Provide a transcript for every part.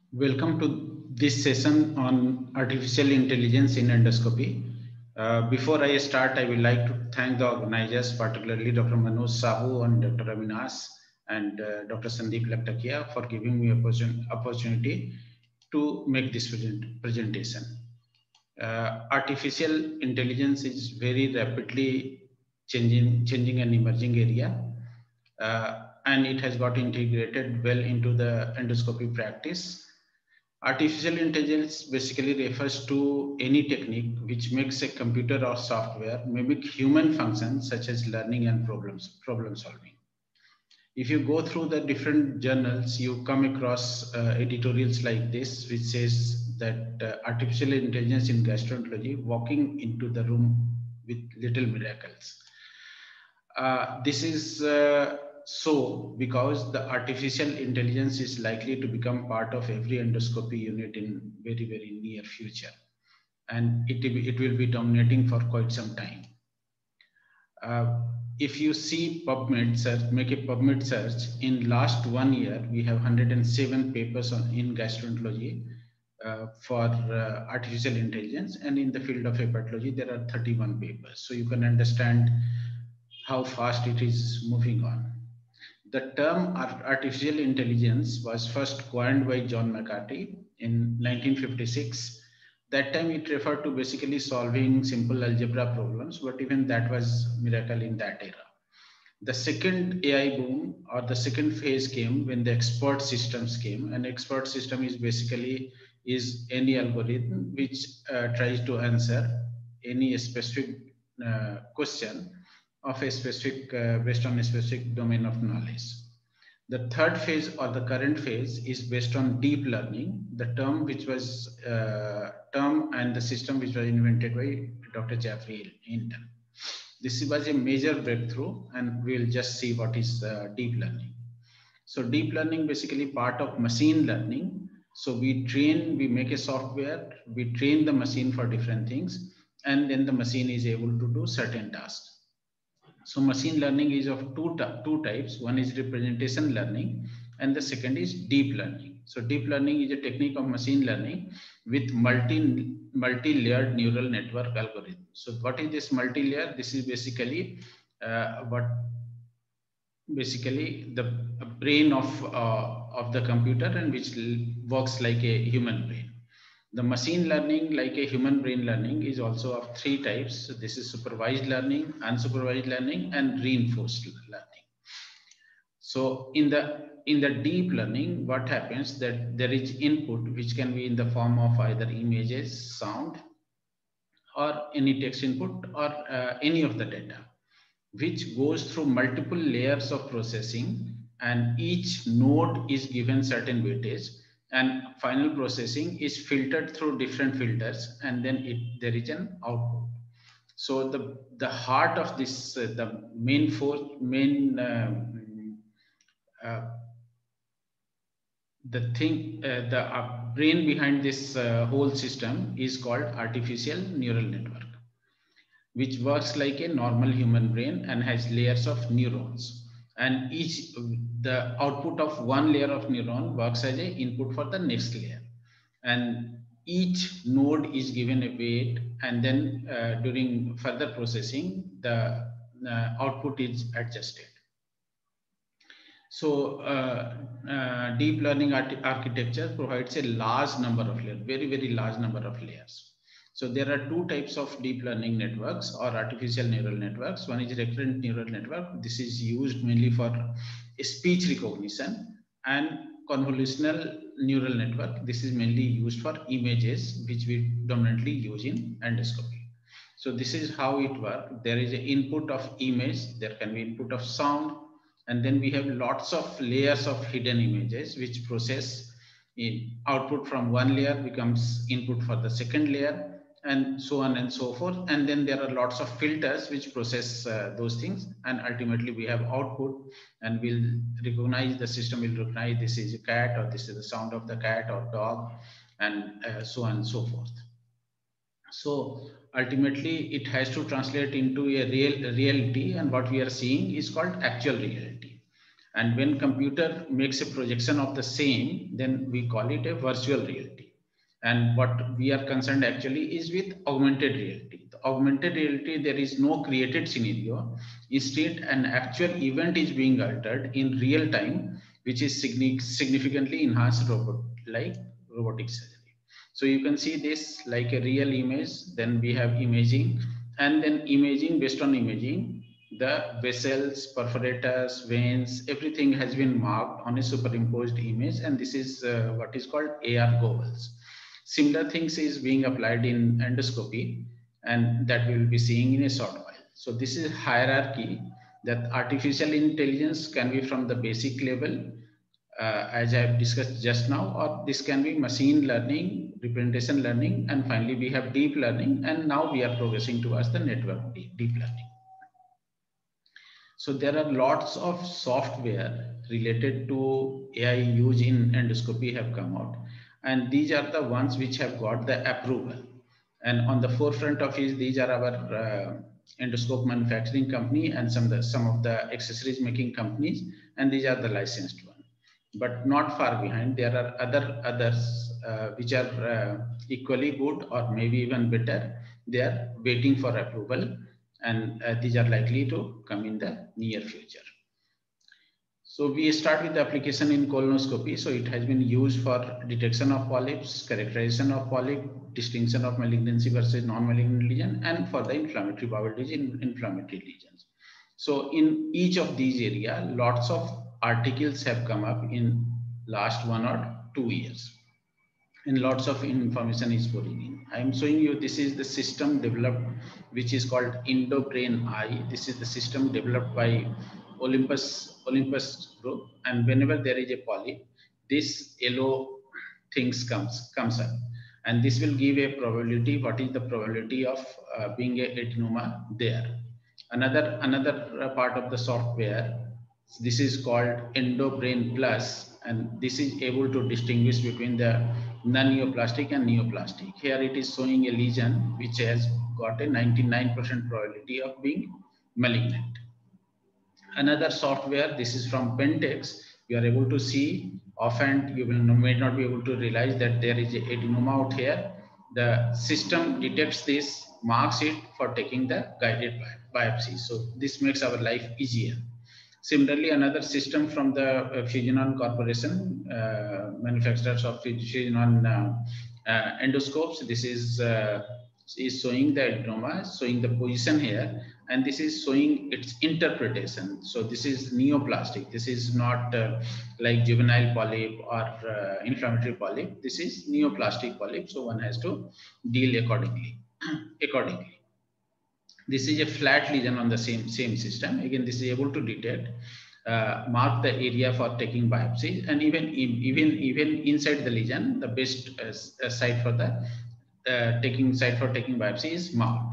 Welcome to this session on artificial intelligence in endoscopy. Before I start, I would like to thank the organizers, particularly Dr. Manoj Sahu and Dr. Avinash and Dr. Sandeep Laktakia for giving me opportunity to make this presentation. Artificial intelligence is very rapidly changing and emerging area, and it has got integrated well into the endoscopy practice. Artificial intelligence basically refers to any technique which makes a computer or software mimic human functions such as learning and problem solving. If you go through the different journals, you come across editorials like this, which says that artificial intelligence in gastroenterology walking into the room with little miracles. This is so because the artificial intelligence is likely to become part of every endoscopy unit in very near future, and it will be dominating for quite some time. If you see PubMed search, make a PubMed search, in last 1 year, we have 107 papers in gastroenterology for artificial intelligence, and in the field of hepatology, there are 31 papers. So you can understand how fast it is moving on. The term artificial intelligence was first coined by John McCarthy in 1956. That time it referred to basically solving simple algebra problems, but even that was miracle in that era. The second AI boom or the second phase came when the expert systems came. An expert system is basically is any algorithm which tries to answer any specific question of a specific based on a specific domain of knowledge. The third phase or the current phase is based on deep learning, the term and the system which was invented by Dr. Geoffrey Hinton. This was a major breakthrough, and we'll just see what is deep learning. So deep learning basically part of machine learning. So we make a software, we train the machine for different things, and then the machine is able to do certain tasks. So machine learning is of two types. One is representation learning and the second is deep learning. So deep learning is a technique of machine learning with multi-layered neural network algorithm. So what is this multi-layer? This is basically the brain of the computer, and which works like a human brain. The machine learning, like a human brain learning, is also of three types. So this is supervised learning, unsupervised learning, and reinforced learning. So in the deep learning, what happens that there is input which can be in the form of either images, sound, or any text input, or any of the data, which goes through multiple layers of processing, and each node is given certain weightage, and final processing is filtered through different filters, and then there is an output. So the heart of this, the brain behind this whole system is called artificial neural network, which works like a normal human brain and has layers of neurons. And the output of one layer of neuron works as a input for the next layer. And each node is given a weight, and then during further processing, the output is adjusted. So deep learning architecture provides a large number of layers, very large number of layers. So there are two types of deep learning networks or artificial neural networks. One is recurrent neural network. This is used mainly for speech recognition, and convolutional neural network. This is mainly used for images, which we dominantly use in endoscopy. So this is how it works. There is an input of image, there can be input of sound, and then we have lots of layers of hidden images which process in output from one layer becomes input for the second layer, and so on and so forth. And then there are lots of filters which process those things, and ultimately we have output, and the system will recognize this is a cat, or this is the sound of the cat or dog, and so on and so forth. So ultimately it has to translate into a reality, and what we are seeing is called actual reality. And when computer makes a projection of the same, then we call it a virtual reality. And what we are concerned actually is with augmented reality. The augmented reality, there is no created scenario. Instead, an actual event is being altered in real time, which is significantly enhanced like robotic surgery. So you can see this like a real image, then we have imaging, and then imaging, based on imaging, the vessels, perforators, veins, everything has been marked on a superimposed image, and this is what is called AR goggles. Similar things is being applied in endoscopy, and that we will be seeing in a short while. So this is hierarchy, that artificial intelligence can be from the basic level, as I have discussed just now, or this can be machine learning, representation learning, and finally we have deep learning, and now we are progressing towards the network deep learning. So there are lots of software related to AI use in endoscopy have come out, and these are the ones which have got the approval. And on the forefront of it, these are our endoscope manufacturing company and some of the accessories making companies, and these are the licensed ones. But not far behind, there are others which are equally good or maybe even better. They are waiting for approval, and these are likely to come in the near future. So we start with the application in colonoscopy. So it has been used for detection of polyps, characterization of polyp, distinction of malignancy versus non-malignant lesion, and for the inflammatory bowel disease in inflammatory lesions. So in each of these areas, lots of articles have come up in last 1 or 2 years, and lots of information is pouring in. I am showing you, this is the system developed, which is called EndoBrain Eye. This is the system developed by Olympus group, and whenever there is a polyp, this yellow things comes up, and this will give a probability, what is the probability of being a adenoma there. Another part of the software, this is called EndoBrain Plus, and this is able to distinguish between the non-neoplastic and neoplastic. Here it is showing a lesion which has got a 99% probability of being malignant. Another software, this is from Pentex, you are able to see, often you may not be able to realize that there is a adenoma out here. The system detects this, marks it for taking the guided biopsy. So this makes our life easier. Similarly, another system from the Fusionon Corporation, manufacturers of Fusionon endoscopes. This is showing the adenoma, showing the position here, and this is showing its interpretation. So this is neoplastic. This is not like juvenile polyp or inflammatory polyp. This is neoplastic polyp. So one has to deal accordingly. This is a flat lesion on the same system. Again, this is able to detect, mark the area for taking biopsy, and even inside the lesion, the best site for the taking biopsy is marked.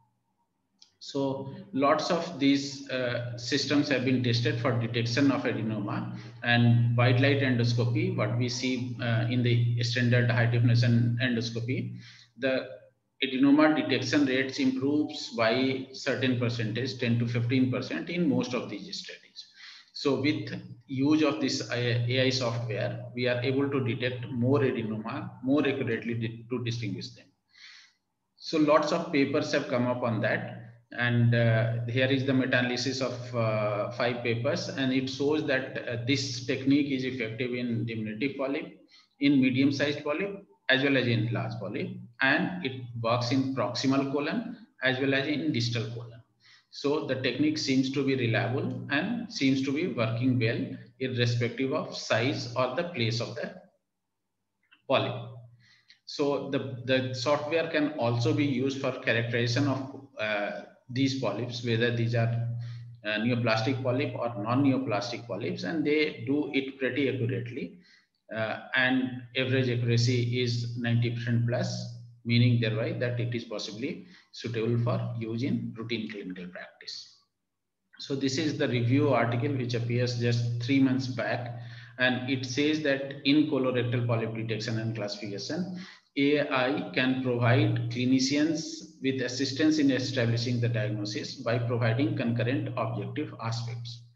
So lots of these systems have been tested for detection of adenoma, and white light endoscopy, what we see in the standard high definition endoscopy, the adenoma detection rates improves by certain percentage, 10 to 15% in most of these studies. So with use of this AI software, we are able to detect more adenoma more accurately to distinguish them. So lots of papers have come up on that, and here is the meta-analysis of 5 papers, and it shows that this technique is effective in diminutive polyp, in medium-sized polyp, as well as in large polyp, and it works in proximal colon as well as in distal colon. So the technique seems to be reliable and seems to be working well irrespective of size or the place of the polyp. So the software can also be used for characterization of these polyps, whether these are neoplastic polyp or non-neoplastic polyps, and they do it pretty accurately. And average accuracy is 90% plus, meaning thereby that it is possibly suitable for use in routine clinical practice. So this is the review article which appears just 3 months back, and it says that in colorectal polyp detection and classification, AI can provide clinicians with assistance in establishing the diagnosis by providing concurrent objective aspects.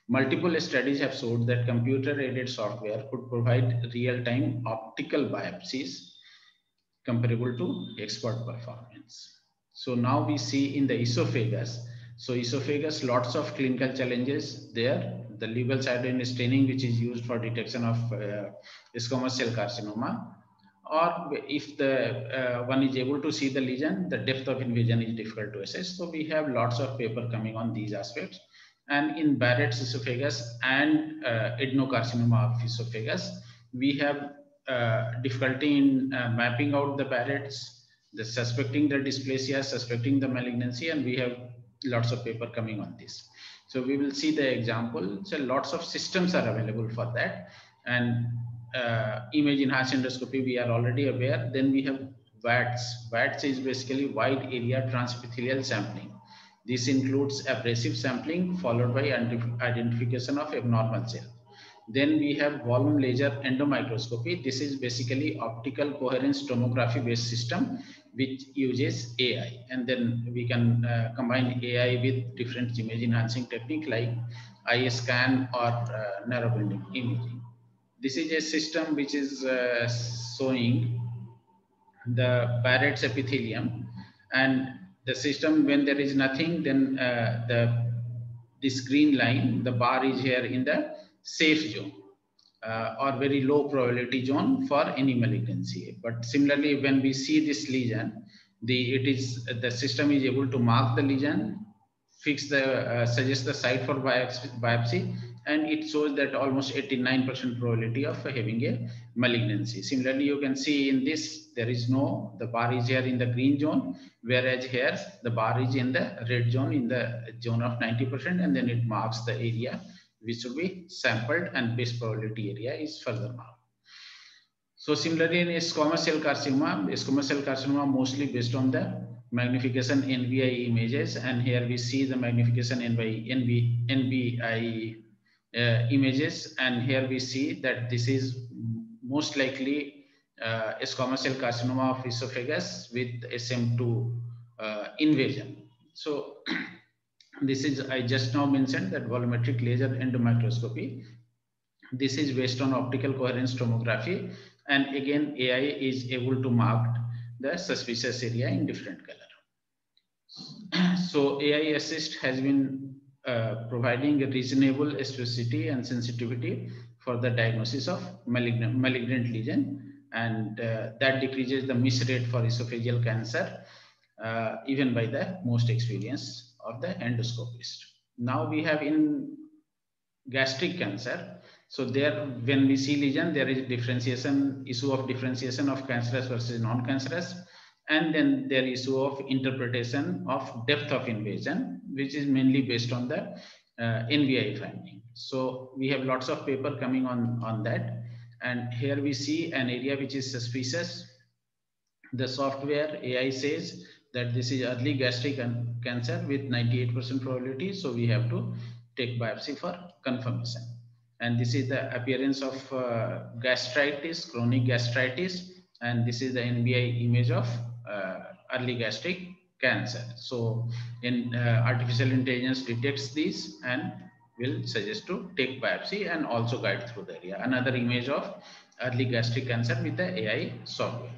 Multiple studies have showed that computer-aided software could provide real-time optical biopsies comparable to expert performance. So now we see in the esophagus. So esophagus, lots of clinical challenges there. The Lubel-Sidone staining, which is used for detection of squamous cell carcinoma, or if the one is able to see the lesion, the depth of invasion is difficult to assess. So we have lots of paper coming on these aspects. And in Barrett's esophagus and adenocarcinoma of esophagus, we have difficulty in mapping out the Barrett's, the suspecting the dysplasia, suspecting the malignancy, and we have lots of paper coming on this. So we will see the example. So lots of systems are available for that. And image enhanced endoscopy, we are already aware. Then we have VATS. VATS is basically wide area transepithelial sampling. This includes abrasive sampling followed by identification of abnormal cell. Then we have volume laser endomicroscopy. This is basically optical coherence tomography based system which uses AI. And then we can combine AI with different image enhancing technique like eye scan or narrowbanding imaging. This is a system which is showing the Barrett's epithelium, and the system, when there is nothing, then this green line, the bar is here in the safe zone or very low probability zone for any malignancy. But similarly, when we see this lesion, the system is able to mark the lesion, fix the suggest the site for biopsy, and it shows that almost 89% probability of having a malignancy. Similarly, you can see in this, there is no, the bar is here in the green zone, whereas here the bar is in the red zone, in the zone of 90%, and then it marks the area which should be sampled, and base probability area is further marked. So similarly in squamous cell carcinoma mostly based on the magnification NBI images, and here we see the magnification NBI images, and here we see that this is most likely squamous cell carcinoma of esophagus with SM2 invasion. So this is, I just now mentioned that volumetric laser endomicroscopy. This is based on optical coherence tomography, and again AI is able to mark the suspicious area in different color. So AI assist has been providing a reasonable specificity and sensitivity for the diagnosis of malignant lesion, and that decreases the miss rate for esophageal cancer even by the most experienced of the endoscopist. Now we have in gastric cancer. So there, when we see lesion, there is differentiation, issue of differentiation of cancerous versus non-cancerous, and then there is issue of interpretation of depth of invasion, which is mainly based on the NBI finding. So we have lots of paper coming on that, and here we see an area which is suspicious. The software AI says that this is early gastric cancer with 98% probability, so we have to take biopsy for confirmation. And this is the appearance of gastritis, chronic gastritis, and this is the NBI image of early gastric cancer. So in artificial intelligence detects this and will suggest to take biopsy and also guide through the area. Another image of early gastric cancer with the AI software.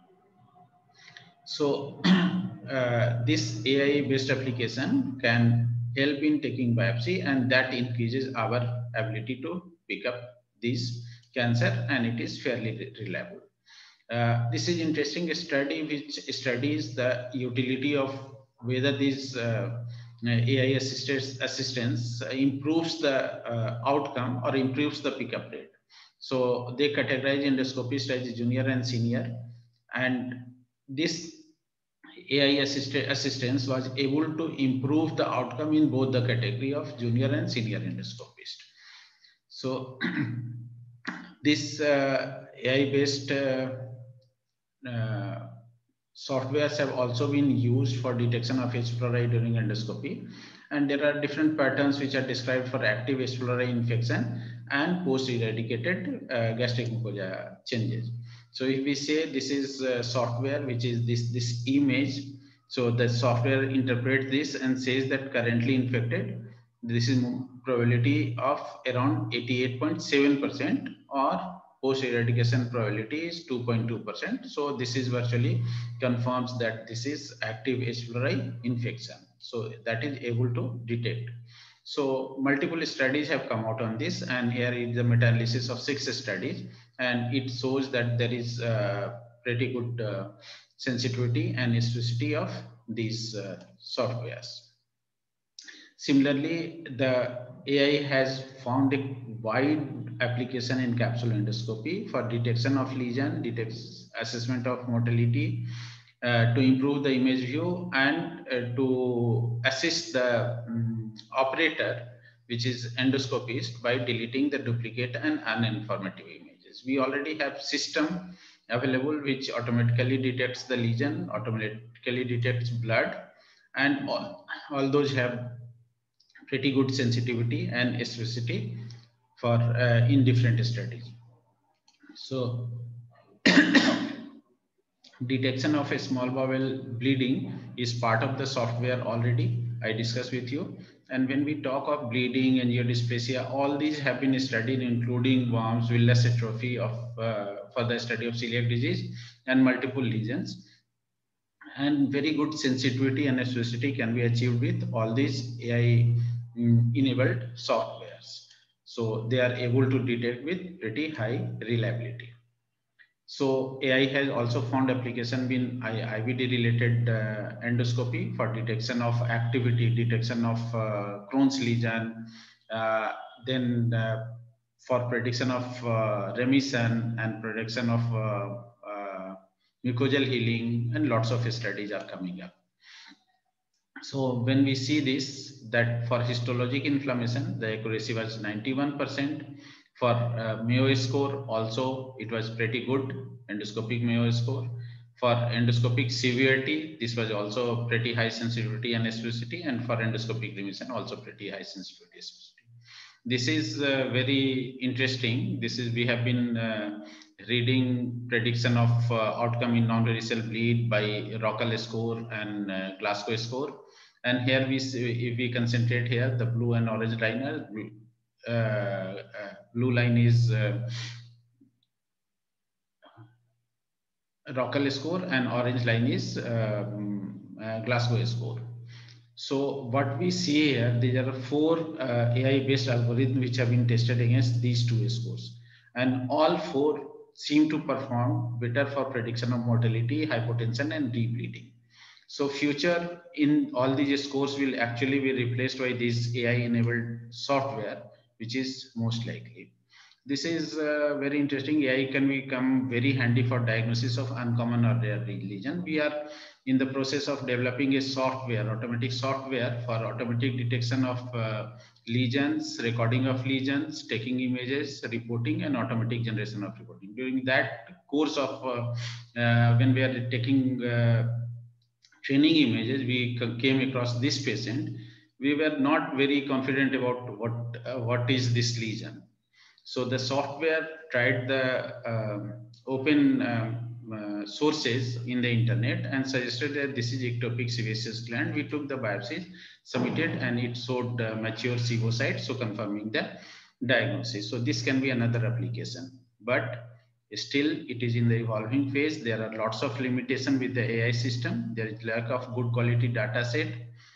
So this AI based application can help in taking biopsy, and that increases our ability to pick up this cancer, and it is fairly reliable. This is interesting study which studies the utility of whether this AI assistance improves the outcome or improves the pickup rate. So they categorize endoscopists as junior and senior, and this AI assistance was able to improve the outcome in both the category of junior and senior endoscopist. So this AI-based softwares have also been used for detection of H. pylori during endoscopy, and there are different patterns which are described for active H. pylori infection and post-eradicated gastric mucosa changes. So if we say this is software, which is this image, so the software interprets this and says that currently infected, This is probability of around 88.7%, or post eradication probability is 2.2%. So this is virtually confirms that this is active H. pylori infection. So that is able to detect. So multiple studies have come out on this, and here is the meta-analysis of 6 studies, and it shows that there is pretty good sensitivity and specificity of these softwares. Similarly, the AI has found a wide application in capsule endoscopy for detection of lesion, assessment of mortality, to improve the image view, and to assist the operator, which is endoscopist, by deleting the duplicate and uninformative images. We already have system available which automatically detects the lesion, automatically detects blood, and all those have pretty good sensitivity and specificity for in different studies. So detection of a small bowel bleeding is part of the software already I discussed with you. And when we talk of bleeding, angiodysplasia, all these have been studied, including worms, villus atrophy of for the study of celiac disease and multiple lesions. And very good sensitivity and specificity can be achieved with all these AI enabled softwares. So they are able to detect with pretty high reliability. So AI has also found application in IBD related endoscopy for detection of activity, detection of Crohn's lesion, uh, then for prediction of remission and prediction of mucosal healing, and lots of studies are coming up. So when we see this, that for histologic inflammation, the accuracy was 91%. For Mayo score also, it was pretty good, endoscopic Mayo score. For endoscopic severity, this was also pretty high sensitivity and specificity, and for endoscopic remission, also pretty high sensitivity and specificity. This is very interesting. This is, we have been reading prediction of outcome in non-varicose bleed by Rockall score and Glasgow score. And here we see, if we concentrate here, the blue and orange liner, blue line is Rockall score and orange line is Glasgow score. So what we see here, there are 4 AI-based algorithms which have been tested against these 2 scores, and all 4 seem to perform better for prediction of mortality, hypotension, and rebleeding. So future in all these scores will actually be replaced by this AI-enabled software, which is most likely. This is very interesting. AI can become very handy for diagnosis of uncommon or rare lesion. We are in the process of developing a software, automatic software for automatic detection of lesions, recording of lesions, taking images, reporting, and automatic generation of reporting. During that course of when we are taking training images, we came across this patient. We were not very confident about what is this lesion. So the software tried the open sources in the internet and suggested that this is ectopic sebaceous gland. We took the biopsies, submitted, and it showed mature sevocytes, so confirming the diagnosis. So this can be another application, but still it is in the evolving phase. There are lots of limitations with the AI system. There is lack of good quality data set.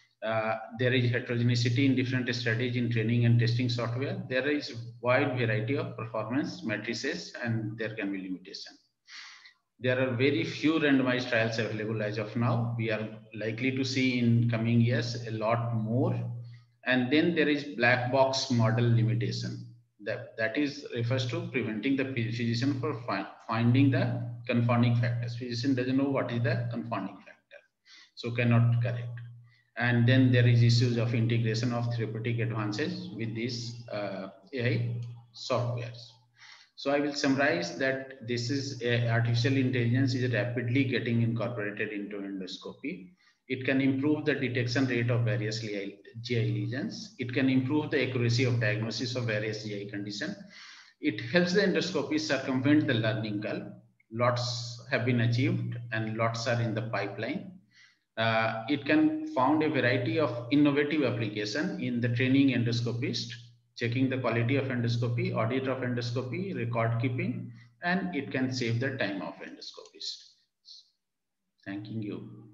There is heterogeneity in different studies in training and testing software. There is wide variety of performance matrices, and there can be limitation. There are very few randomized trials available as of now. We are likely to see in coming years a lot more. And then there is black box model limitation. That is refers to preventing the physician from finding the confounding factors. Physician doesn't know what is the confounding factor, so cannot correct. And then there is issues of integration of therapeutic advances with these AI softwares. So I will summarize that this is artificial intelligence is rapidly getting incorporated into endoscopy. It can improve the detection rate of various GI lesions. It can improve the accuracy of diagnosis of various GI conditions. It helps the endoscopy circumvent the learning curve. Lots have been achieved and lots are in the pipeline. It can found a variety of innovative application in the training endoscopist, checking the quality of endoscopy, audit of endoscopy, record keeping, and it can save the time of endoscopist. Thanking you.